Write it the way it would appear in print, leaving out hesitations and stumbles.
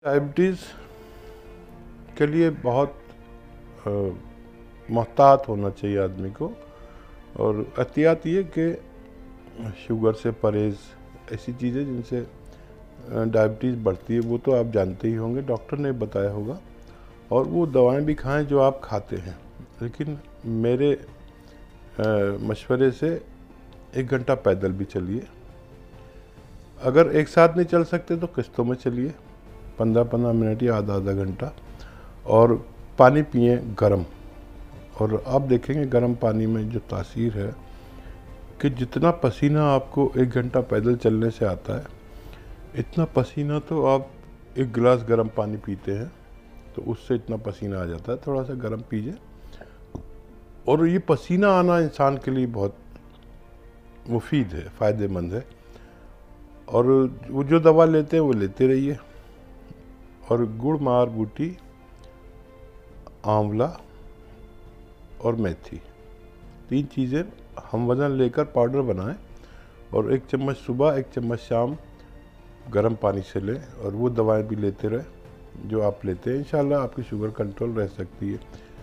Diabetes के लिए बहुत मोहतात होना चाहिए आदमी को। और एहतियात ये कि शुगर से परहेज़, ऐसी चीज़ें जिनसे डायबिटीज़ बढ़ती है वो तो आप जानते ही होंगे, डॉक्टर ने बताया होगा। और वो दवाएं भी खाएं जो आप खाते हैं, लेकिन मेरे मशवरे से 1 घंटा पैदल भी चलिए। अगर एक साथ नहीं चल सकते तो किस्तों में चलिए, 15-15 मिनट या आधा घंटा। और पानी पिए गर्म, और आप देखेंगे गर्म पानी में जो तासीर है कि जितना पसीना आपको 1 घंटा पैदल चलने से आता है, इतना पसीना तो आप 1 गिलास गर्म पानी पीते हैं तो उससे इतना पसीना आ जाता है। थोड़ा सा गर्म पीजिए, और ये पसीना आना इंसान के लिए बहुत मुफीद है, फ़ायदेमंद है। और वो जो दवा लेते हैं वो लेते रहिए। और गुड़, मार बूटी, आंवला और मेथी, 3 चीज़ें हम वज़न लेकर पाउडर बनाएं, और 1 चम्मच सुबह 1 चम्मच शाम गर्म पानी से लें। और वो दवाएं भी लेते रहें जो आप लेते हैं। इंशाल्लाह आपकी शुगर कंट्रोल रह सकती है।